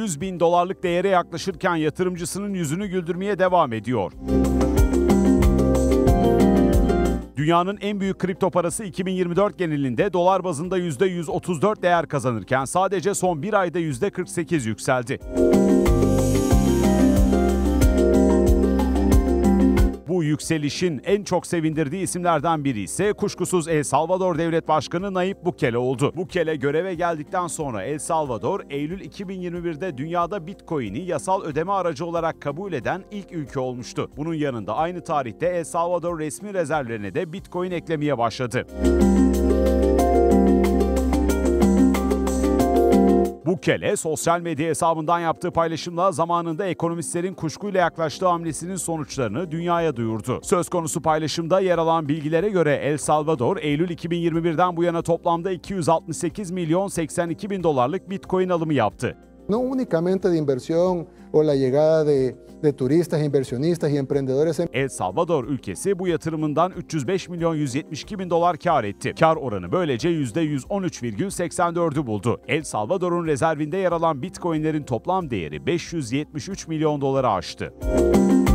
100 bin dolarlık değere yaklaşırken yatırımcısının yüzünü güldürmeye devam ediyor. Dünyanın en büyük kripto parası 2024 genelinde dolar bazında %134 değer kazanırken sadece son bir ayda %48 yükseldi. Bu yükselişin en çok sevindirdiği isimlerden biri ise kuşkusuz El Salvador Devlet Başkanı Nayib Bukele oldu. Bukele göreve geldikten sonra El Salvador, Eylül 2021'de dünyada Bitcoin'i yasal ödeme aracı olarak kabul eden ilk ülke olmuştu. Bunun yanında aynı tarihte El Salvador resmi rezervlerine de Bitcoin eklemeye başladı. Bukele, sosyal medya hesabından yaptığı paylaşımla zamanında ekonomistlerin kuşkuyla yaklaştığı hamlesinin sonuçlarını dünyaya duyurdu. Söz konusu paylaşımda yer alan bilgilere göre El Salvador, Eylül 2021'den bu yana toplamda 268 milyon 82 bin dolarlık Bitcoin alımı yaptı. No únicamente de inversión o la llegada de turistas, inversionistas y emprendedores. El Salvador ülkesi bu yatırımından 305 milyon 172 bin dolar kar etti. Kar oranı böylece %113,84'ü buldu. El Salvador'un rezervinde yer alan Bitcoin'lerin toplam değeri 573 milyon doları aştı.